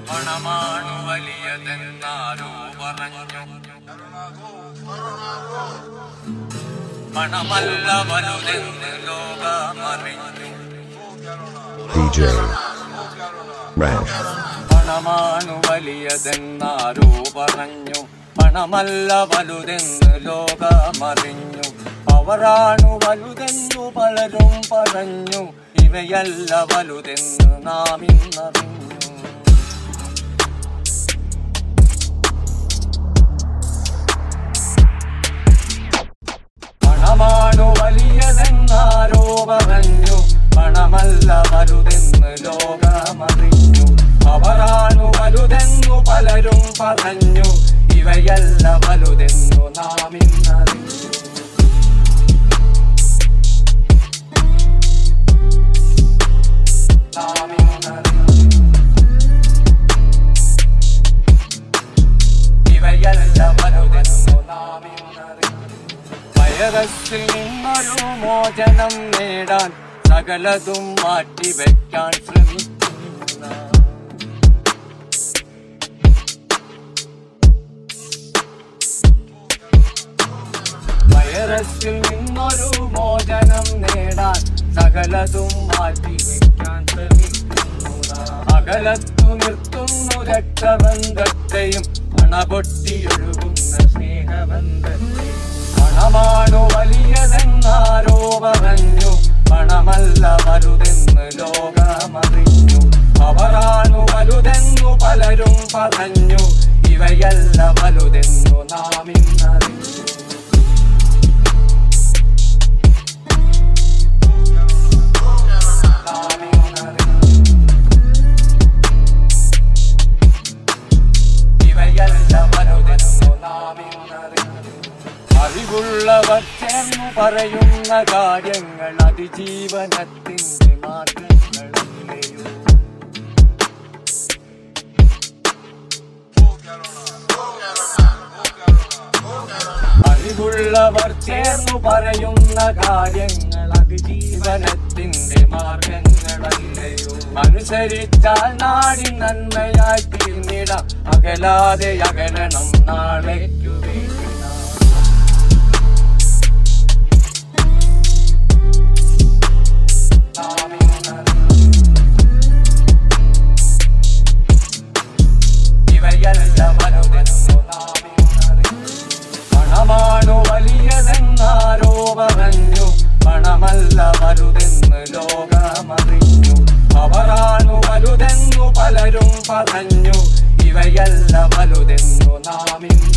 പണമാണു വലിയതെന്നാരോ പറഞ്ഞു. പണമല്ല വലുതെന്ന് ലോകമറിഞ്ഞു. പണമാണു വലിയതെന്നാരോ പറഞ്ഞു. പണമല്ല വലുതെന്ന് ലോകമറിഞ്ഞു. അവരാണു വലുതെന്നു പലരും പറഞ്ഞു. ഇവയല്ല വലുതെന്ന് നാം ഇന്നറിഞ്ഞു. പണമാണു വലിയതെന്നാരോ പറഞ്ഞു. പണമല്ല വലുതെന്ന് ലോകമറിഞ്ഞു. അവരാണു വലുതെന്നു പലരും പറഞ്ഞു. ഇവയല്ല വലുതെന്നു നാം ഇന്നറിഞ്ഞു. ഇവയല്ല വലുതെന്നു നാം ഇന്നറിഞ്ഞു. വൈറസിൽ നിന്നൊരു മോചനം നേടാൻ സകലതും മാറ്റിവെക്കാൻ ശ്രമിക്കുന്ന വൈറസിൽ നിന്നൊരു മോചനം നേടാൻ സകലതും മാറ്റിവെക്കാൻ ശ്രമിക്കുന്നു. അകലത്തു നിർത്തുന്നു രക്തബന്ധത്തെയും അണപൊട്ടിയൊഴുകുന്ന സ്നേഹബന്ധത്തെയും. പണമാണു വലിയതെന്നാരോ പറഞ്ഞു. പണമല്ല വലുതെന്ന് ലോകമറിഞ്ഞു. അവരാണു വലുതെന്നു പലരും പറഞ്ഞു. ഇവയല്ല വലുതെന്നു നാം ഇന്നറിഞ്ഞു. ഇവയല്ല വലുതെന്നു നാം ഇന്നറിഞ്ഞു. അറിവുള്ളവർ ചേർന്നു പറയുന്ന കാര്യങ്ങൾ അതിജീവനത്തിന്റെ മാർഗങ്ങളല്ലയോ. അറിവുള്ളവർ ചേർന്നു പറയുന്ന കാര്യങ്ങൾ അതിജീവനത്തിന്റെ മാർഗങ്ങളല്ലയോ. അനുസരിച്ചാൽ നാടി നന്മയായി തീർന്നിടാം. അകലാതെ അകലണം നാളേക്കു വേണ്ടി. പണമാണു വലിയതെന്നാരോ പറഞ്ഞു. പണമല്ല വലുതെന്ന് ലോകമറിഞ്ഞു. അവരാണു വലുതെന്നു പലരും പറഞ്ഞു. ഇവയല്ല വലുതെന്നു നാം ഇന്ന്